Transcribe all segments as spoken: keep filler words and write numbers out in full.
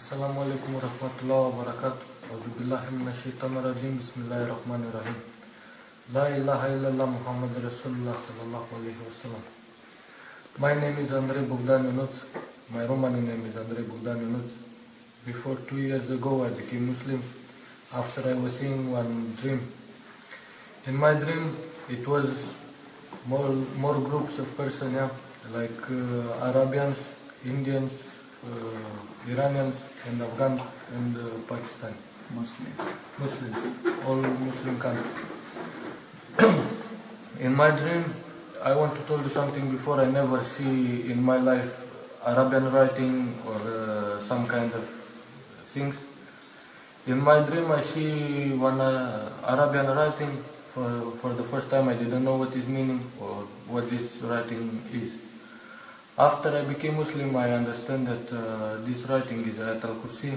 Assalamu alaikum wa rahmatullahi wa barakatuh. A'udhu billahi minash shaitanir rajim. Bismillahir rahmanir rahim. La ilaha illallah Muhammadur Rasulullah sallallahu alaihi wasallam. My name is Andrei Bogdan Ionuț. My Romani name is Andrei Bogdan Ionuț. Before two years ago I became Muslim after I was seeing one dream. In my dream it was more more groups of persons, yeah, like uh, Arabians, Indians, uh, Iranians and Afghans and uh, Pakistan. Muslims. Muslims, all Muslim countries. In my dream, I want to tell you something before. I never see in my life Arabian writing or uh, some kind of things. In my dream, I see one uh, Arabian writing. For, for the first time, I didn't know what is meaning or what this writing is. After I became Muslim, I understand that uh, this writing is Ayat al-Kursi.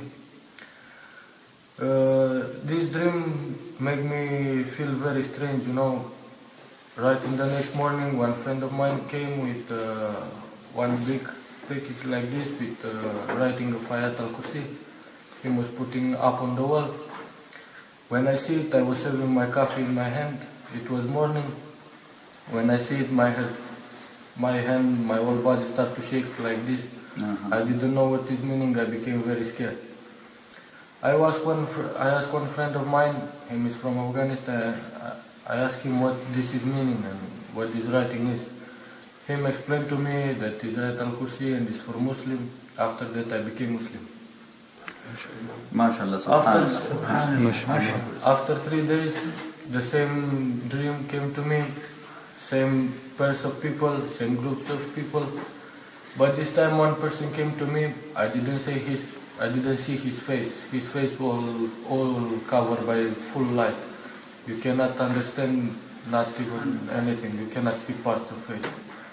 Uh, this dream made me feel very strange, you know. Right in the next morning, one friend of mine came with uh, one big package like this with uh, writing of Ayat al-Kursi. He was putting up on the wall. When I see it, I was having my coffee in my hand. It was morning. When I see it, my head, my hand, my whole body start to shake like this. Uh-huh. I didn't know what is meaning. I became very scared. I asked one, I asked one friend of mine. He is from Afghanistan. I asked him what this is meaning and what this writing is. He explained to me that it's Ayat al-Kursi and it's for Muslim. After that, I became Muslim. MashaAllah. After, after three days, the same dream came to me, same pairs of people, same groups of people. But this time, one person came to me. I didn't say his, I didn't see his face. His face was all, all covered by full light. You cannot understand not even anything. You cannot see parts of face.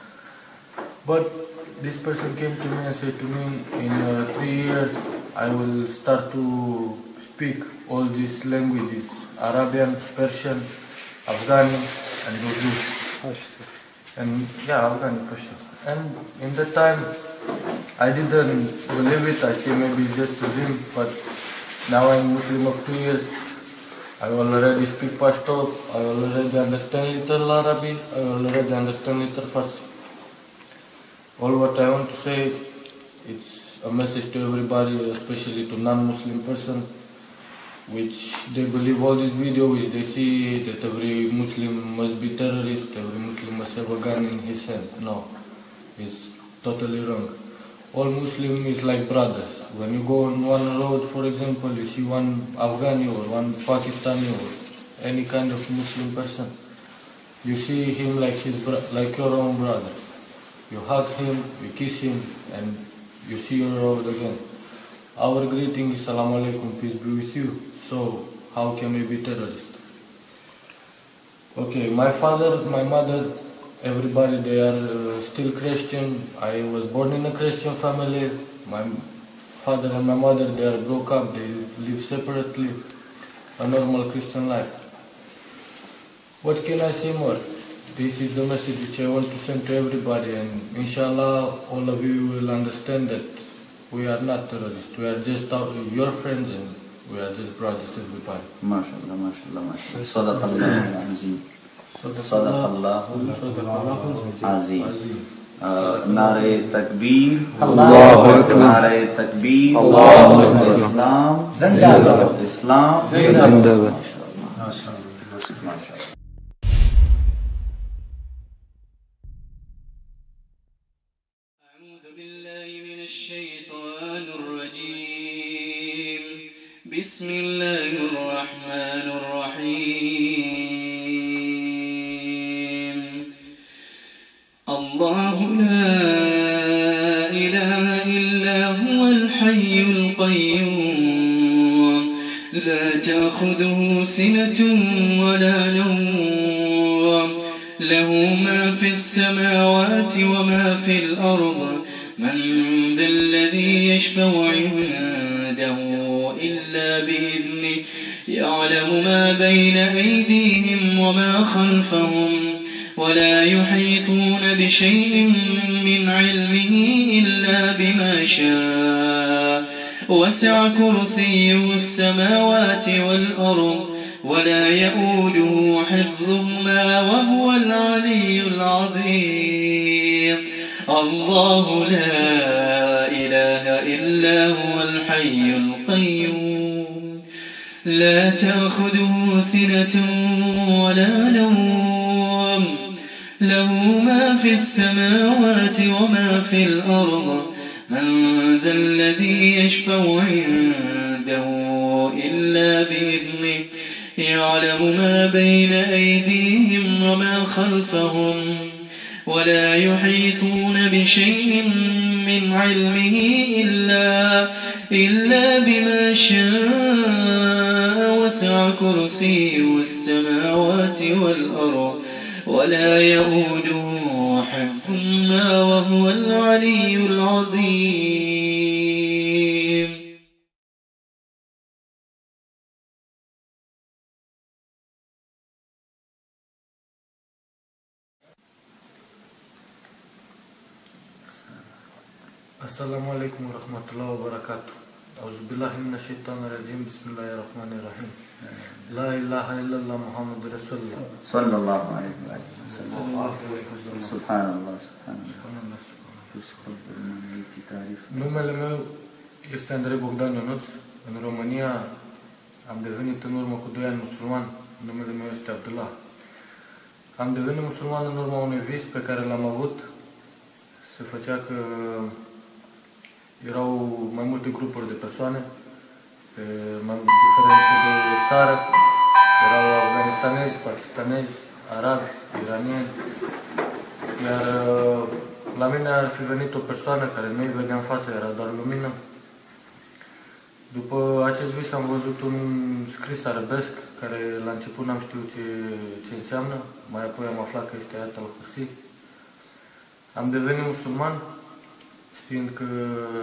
But this person came to me and said to me, in uh, three years, I will start to speak all these languages, Arabian, Persian, Afghani, and Urdu. And yeah, Afghani, Pashto. And in that time, I didn't believe it. I say maybe just a dream, but now I'm Muslim of two years. I already speak Pashto. I already understand little Arabic. I already understand little Farsi. All what I want to say, it's a message to everybody, especially to non-Muslim person, which they believe all this video, which they see that every Muslim must be terrorist, every Muslim must have a gun in his hand. No, it's totally wrong. All Muslim is like brothers. When you go on one road, for example, you see one Afghani or one Pakistani or any kind of Muslim person, you see him like his like your own brother. You hug him, you kiss him, and you see your road again. Our greeting is Assalamu alaikum, peace be with you. So, how can we be terrorists? Okay, my father, my mother, everybody, they are uh, still Christian. I was born in a Christian family. My father and my mother, they are broke up. They live separately, a normal Christian life. What can I say more? This is the message which I want to send to everybody, and inshallah all of you will understand that we are not terrorists. We are just your friends and we are just brothers, everybody. MashaAllah, MashaAllah, MashaAllah. Sadaqallah Azim. Sadaqallah Azim. Nare Takbir. Allahu Akbar. Nare Takbir. Allahu Akbar. Islam. Zindabad. Islam. Zindabad. MashaAllah. MashaAllah. بسم الله الرحمن الرحيم الله لا إله إلا هو الحي القيوم لا تأخذه سنة ولا نوم له ما في السماوات وما في الأرض من ذا الذي يشفع عنده إلا بإذنه يعلم ما بين أيديهم وما خلفهم ولا يحيطون بشيء من علمه إلا بما شاء وسع كرسيه السماوات والأرض ولا يؤوده حفظهما وهو العلي العظيم. الله لا إله إلا هو الحي القيوم لا تأخذه سنة ولا نوم له ما في السماوات وما في الأرض من ذا الذي يشفع عنده إلا بإذنه يعلم ما بين أيديهم وما خلفهم ولا يحيطون بشيء من علمه إلا, إلا بما شاء وسع كرسيه السماوات والأرض ولا يؤوده حفظهما وهو العلي العظيم. السلام عليكم ورحمة الله وبركاته. أعوذ بالله من الشيطان الرجيم. بسم الله الرحمن الرحيم. لا إله إلا الله محمد رسول الله صلى الله عليه وسلم. سبحان الله سبحان الله. Numele meu este Andrei Bogdan Ionuț. În România am devenit în urmă cu doi ani musulman. Numele meu este Abdullah. Am devenit musulman în urma unui vis pe care l-am avut. Se făcea că erau mai multe grupuri de persoane, pe mai diferențe de țară. Erau afganistanezi, pakistanezi, arabi, iranieni. Iar la mine ar fi venit o persoană care nu-i vedeam fața, era doar lumină. După acest vis am văzut un scris arabesc, care la început n-am știut ce, ce înseamnă, mai apoi am aflat că este Ayat al-Kursi. Am devenit musulman, știind că,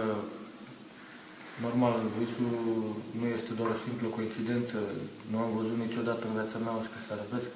normal, visul nu este doar o simplă coincidență, nu am văzut niciodată în viața mea un scris arabesc.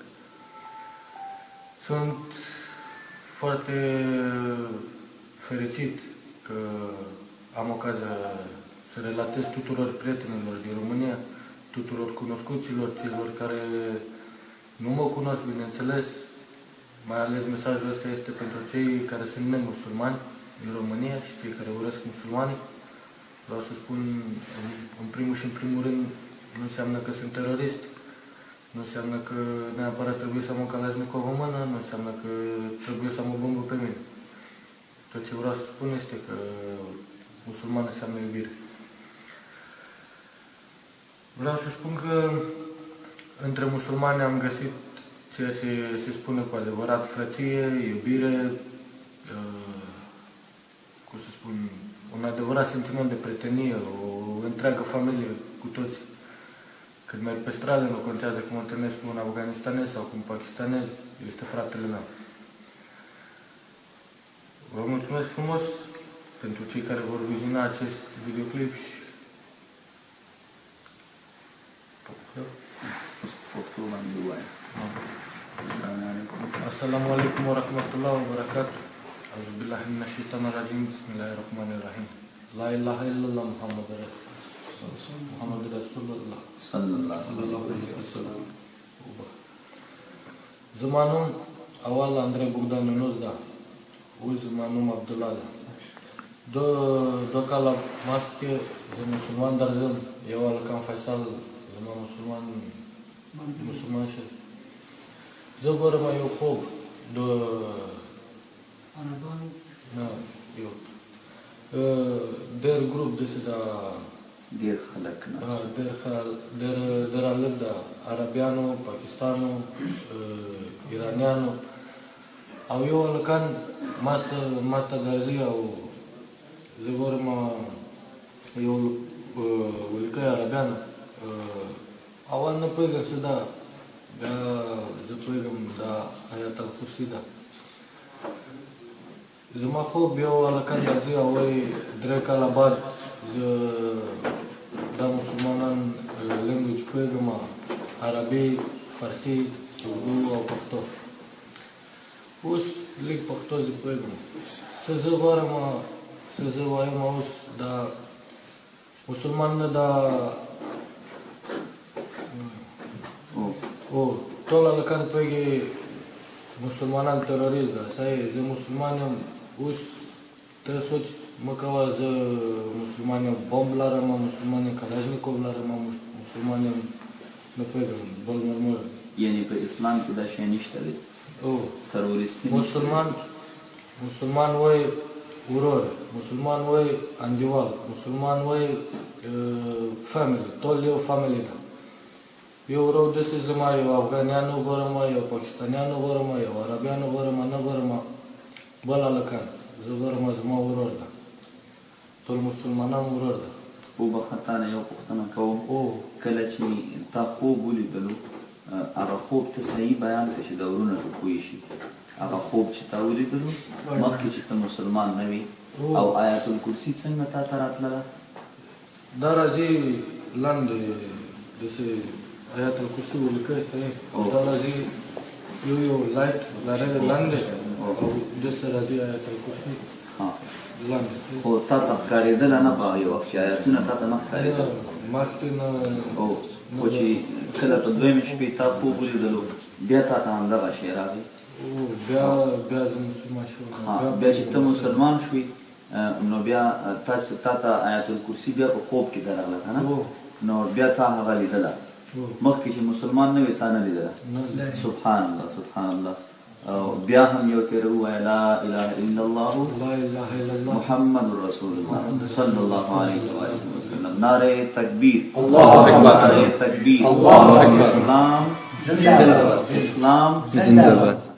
Sunt foarte fericit că am ocazia să relatez tuturor prietenilor din România, tuturor cunoscuților, celor care nu mă cunosc, bineînțeles, mai ales mesajul ăsta este pentru cei care sunt nemusulmani din România și cei care urăsc musulmanii. Vreau să spun, în primul și în primul rând, nu înseamnă că sunt terorist, nu înseamnă că neapărat trebuie să am o Kalashnikov în mână, nu înseamnă că trebuie să am o bombă pe mine. Tot ce vreau să spun este că musulman înseamnă iubire. Vreau să spun că între musulmani am găsit ceea ce se spune cu adevărat frăție, iubire, uh, cum să spun, un adevărat sentiment de prietenie, o întreagă familie cu toți. Când merg pe stradă, nu contează că mă întâlnesc cu un afganistanez sau cu un pakistanez, este fratele meu. Vă mulțumesc frumos pentru cei care vor viziona acest videoclip și Assalamu alaikum wa rahmatullahi wa barakatuh. A'udhu billahi minash shaitanir rajim. Bismillahir rahmanir rahim. La ilaha illallah Muhammadur Rasulullah. Muhammadur Rasulullah sallallahu alaihi wasallam. Zamanum awal Andrei Bogdan Ionuț da. Uz zamanum Abdullah. Do do kala matke za musulman darzım. Yawal kan Faisal zaman musulman musulman şey. Zogor mai eu fob do Araban na eu der grup de se da dir khalaqna der khal der der aleb da arabiano, pakistano, iraniano au eu alcan masa mata darzia au zogor ma eu ulca arabiano awal na pega se da da zapregam da Ayat al-Kursi da. Zuma خوب یو الکان درځي او درې کاله بعد زه دا مسلمانان لنګویج پوهېږم عربي، فارسي، اردو او پښتو. اوس لږ پښتو زه پوهېږم. څه زه غواړم څه زه وایم اوس دا Musulman da Oh. o tola la kan pege musulmanan terrorist da sai ze musulmanem us te soć makawa ze musulmanem bomb la rama musulmanem kalashnikov la rama musulmanem na pege bol normal یعنی په اسلام کې دا شی نشته دی او تروریسټي مسلمان مسلمان وای ورور مسلمان وای انډیوال مسلمان وای فامily ټول یو فامily ده یو ورو داسې زما یو افغانیانو ګورم یو پاکستانیانو ګورم یو عربیانو ګورم نه ګورم بل هلکان زه ګورم زما ورور ده ټول مسلمانان ورور ده وبخښه تا نه یو پوښتنه کوم او کله چې تا خوب ولیدلو هغه خوب ته صحیح بیان کړه چې د ورونه ته پوه شي هغه خوب چې تا ولیدلو مخکې چې ته مسلمان نه وي او آیت الکرسي څنګه تا ته راتلله دا راځي لاندې داسې آیت الکرسي ولیکئ صحیح دا راځي یو یو لایټ لرلی لاندې او داسې راځي آیت الکرسي لاندې خو تا ته ښکارېدله نه په یو وخت چې آیتونه تا ته نه ښکارېدل مخکې نه او خو چې کله په دویمې شپې تا خوب ولیدلو بیا تا ته همدغه شی راغی بیا بیا زه مسلمان شوم بیا چې ته مسلمان شوې نو بیا تا تا ته آیت الکرسي بیا په خوب کې درغله که نه نو بیا تا هغه لیدله مخکې چې مسلمان نه وې تا نه لیدله سبحان الله سبحان الله او بیا هم یو تېره ووایه لا اله الا الله لا اله الا الله محمد رسول الله صلی الله علیه وسلم نعره تکبیر الله اکبر نعره تکبیر الله اکبر اسلام زندہ باد اسلام زندہ باد